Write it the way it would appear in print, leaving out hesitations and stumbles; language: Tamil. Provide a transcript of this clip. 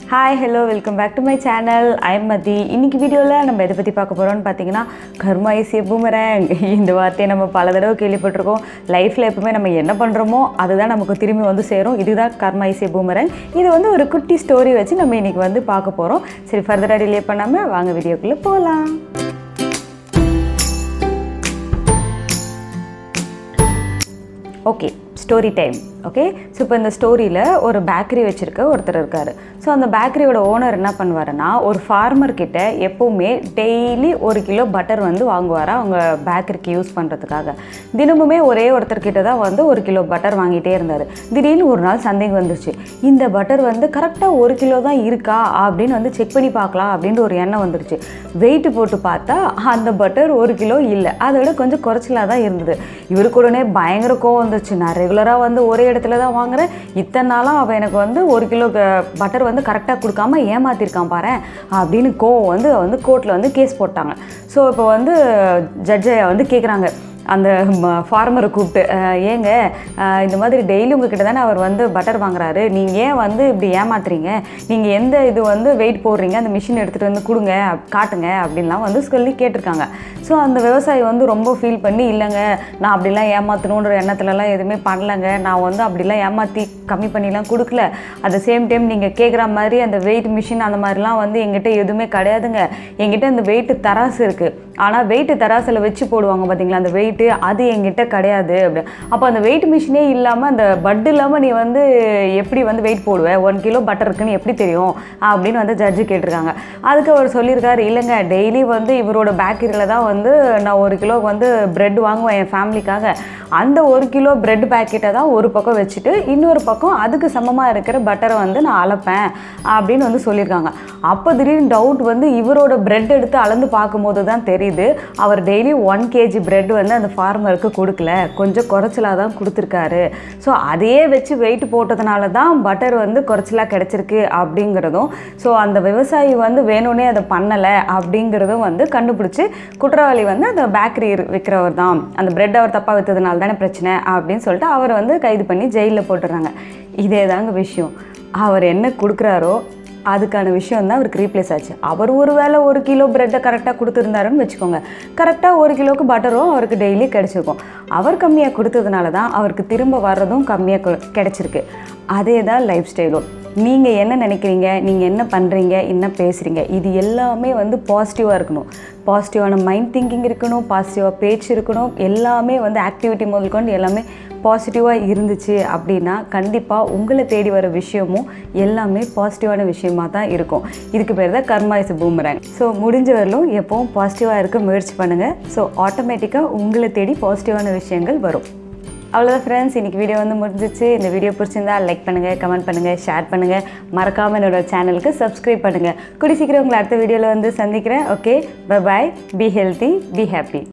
Hi, hello, welcome back to my channel. I am Madhi. இன்னைக்கு வீடியோல நம்ம எதை பத்தி பார்க்க போறோம்னு பாத்தீங்கன்னா karma is a boomerang. இந்த வார்த்தையை நம்ம பல தடவை கேள்விப்பட்டிருக்கோம். லைஃப்ல எப்பவுமே நம்ம என்ன பண்றோமோ அதுதான் நமக்கு திரும்பி வந்து சேரும். இதுதான் karma is a boomerang. இது வந்து ஒரு குட்டி ஸ்டோரி வச்சு நம்ம இன்னைக்கு வந்து பார்க்க போறோம். சரி ஃபர்தரா டிலே பண்ணாம வாங்க வீடியோக்குள்ள போலாம். Okay, story time. Okay, so இப்போ இந்த ஸ்டோரியில் ஒரு பேக்கரி வச்சுருக்க ஒருத்தர் இருக்கார். ஸோ அந்த பேக்கரியோட ஓனர் என்ன பண்ணுவாருன்னா ஒரு ஃபார்மர் கிட்ட எப்போவுமே டெய்லி 1 கிலோ பட்டர் வந்து வாங்குவாரா அவங்க பேக்கரிக்கு யூஸ் பண்ணுறதுக்காக. தினமுமே ஒரே ஒருத்தர்கிட்ட தான் வந்து 1 கிலோ பட்டர் வாங்கிட்டே இருந்தார். திடீர்னு ஒரு நாள் சந்தேகம் வந்துருச்சு, இந்த பட்டர் வந்து கரெக்டாக 1 கிலோ தான் இருக்கா அப்படின்னு வந்து செக் பண்ணி பார்க்கலாம் அப்படின்ற ஒரு எண்ணம் வந்துருச்சு. வெயிட்டு போட்டு பார்த்தா அந்த பட்டர் 1 கிலோ இல்லை, அதை விட கொஞ்சம் குறைச்சலாக தான் இருந்தது. இவருக்கு உடனே பயங்கர கோவம் வந்துருச்சு. நான் ரெகுலராக வந்து ஒரே இடத்துல தான் வாங்குறேன், இத்தனை நாளாக அவன் எனக்கு வந்து 1 கிலோ பட்டர் வந்து கரெக்டாக கொடுக்காம ஏமாத்திருக்கான் பாரு அப்படின்னு கோவம் வந்து கோர்ட்டில் வந்து கேஸ் போட்டாங்க. ஸோ இப்போ வந்து ஜட்ஜை வந்து கேட்குறாங்க அந்த ஃபார்மரை கூப்பிட்டு, ஏங்க இந்த மாதிரி டெய்லி உங்ககிட்ட தானே அவர் வந்து பட்டர் வாங்குறாரு, நீங்கள் ஏன் வந்து இப்படி ஏமாத்துறீங்க, நீங்கள் எந்த இது வந்து வெயிட் போடுறீங்க, அந்த மிஷின் எடுத்துகிட்டு வந்து கொடுங்க காட்டுங்க அப்படின்லாம் வந்து சொல்லி கேட்டிருக்காங்க. ஸோ அந்த விவசாயி வந்து ரொம்ப ஃபீல் பண்ணி, இல்லைங்க நான் அப்படிலாம் ஏமாற்றணுன்ற எண்ணத்துலலாம் எதுவுமே பண்ணலைங்க, நான் வந்து அப்படிலாம் ஏமாற்றி கம்மி பண்ணிலாம் கொடுக்கல, அட் த சேம் டைம் நீங்கள் கேட்குற மாதிரி அந்த வெயிட் மிஷின் அந்த மாதிரிலாம் வந்து எங்கிட்ட எதுவுமே கிடையாதுங்க, எங்கிட்ட அந்த வெயிட்டு தராசு இருக்குது, ஆனால் வெயிட்டு தராசில் வச்சு போடுவாங்க பார்த்தீங்களா அந்த வெயிட்டு, அது என்கிட்ட கிடையாது அப்படி. அப்போ அந்த வெயிட் மிஷினே இல்லாமல் அந்த பட் இல்லாமல் நீ வந்து எப்படி வந்து வெயிட் போடுவேன், 1 கிலோ பட்டர் இருக்குன்னு எப்படி தெரியும் அப்படின்னு வந்து ஜட்ஜு கேட்டிருக்காங்க. அதுக்கு அவர் சொல்லியிருக்காரு, இல்லைங்க டெய்லி வந்து இவரோட பேக்கரியில் தான் வந்து நான் 1 கிலோ வந்து ப்ரெட் வாங்குவேன் என் ஃபேமிலிக்காக, அந்த 1 கிலோ ப்ரெட் பேக்கெட்டை தான் ஒரு பக்கம் வச்சுட்டு இன்னொரு பக்கம் அதுக்கு சமமாக இருக்கிற பட்டரை வந்து நான் அளப்பேன் அப்படின்னு வந்து சொல்லியிருக்காங்க. அப்போ திடீர்னு டவுட் வந்து இவரோட ப்ரெட் எடுத்து அளந்து பார்க்கும்போது தான் தெரியுது, அவர் டெய்லி 1 kg ப்ரெட் வந்து அந்த ஃபார்மருக்கு கொடுக்கல, கொஞ்சம் குறைச்சலாக தான் கொடுத்துருக்காரு. ஸோ அதையே வச்சு வெயிட் போட்டதுனால தான் பட்டர் வந்து குறைச்சலாக கிடச்சிருக்கு அப்படிங்கிறதும், ஸோ அந்த விவசாயி வந்து வேணும்னே அதை பண்ணலை அப்படிங்கிறதும் வந்து கண்டுபிடிச்சி குற்றவாளி வந்து அந்த பேக்கரி விற்கிறவர் தான், அந்த ப்ரெட் அவர் தப்பாக விற்றதுனால தானே பிரச்சனை அப்படின்னு சொல்லிட்டு அவரை வந்து கைது பண்ணி ஜெயிலில் போட்டுடுறாங்க. இதே தாங்க விஷயம், அவர் என்ன கொடுக்குறாரோ அதுக்கான விஷயம் தான் அவருக்கு ரீப்ளேஸ் ஆச்சு. அவர் ஒரு வேளை 1 கிலோ ப்ரெட்டை கரெக்டாக கொடுத்துருந்தாருன்னு வச்சுக்கோங்க, கரெக்டாக 1 கிலோவுக்கு பட்டரும் அவருக்கு டெய்லி கிடச்சிருக்கும். அவர் கம்மியாக கொடுத்ததுனால தான் அவருக்கு திரும்ப வர்றதும் கம்மியாக கிடச்சிருக்கு. அதே தான் லைஃப் ஸ்டைலும். நீங்கள் என்ன நினைக்கிறீங்க, நீங்கள் என்ன பண்ணுறீங்க, என்ன பேசுகிறீங்க, இது எல்லாமே வந்து பாசிட்டிவாக இருக்கணும். பாசிட்டிவான மைண்ட் திங்கிங் இருக்கணும், பாசிட்டிவாக பேச்சு இருக்கணும், எல்லாமே வந்து ஆக்டிவிட்டி முதல் கொண்டு எல்லாமே பாசிட்டிவாக இருந்துச்சு அப்படின்னா கண்டிப்பாக உங்களை தேடி வர விஷயமும் எல்லாமே பாசிட்டிவான விஷயமாக தான் இருக்கும். இதுக்கு பேர் தான் கர்மா இஸ் பூமரங். ஸோ முடிஞ்ச வரலும் எப்போவும் பாசிட்டிவாக இருக்க முயற்சி பண்ணுங்கள். ஸோ ஆட்டோமேட்டிக்காக உங்களை தேடி பாசிட்டிவான விஷயங்கள் வரும். அவ்வளோதான் ஃப்ரெண்ட்ஸ், இன்றைக்கி வீடியோ வந்து முடிஞ்சிச்சு. இந்த வீடியோ பிடிச்சிருந்தா லைக் பண்ணுங்கள், கமெண்ட் பண்ணுங்கள், ஷேர் பண்ணுங்கள், மறக்காமல் என்னோட சேனலுக்கு சப்ஸ்கிரைப் பண்ணுங்கள். கூடி சீக்கிரம் உங்களை அடுத்த வீடியோவில் வந்து சந்திக்கிறேன். Okay, bye bye, be healthy, be happy.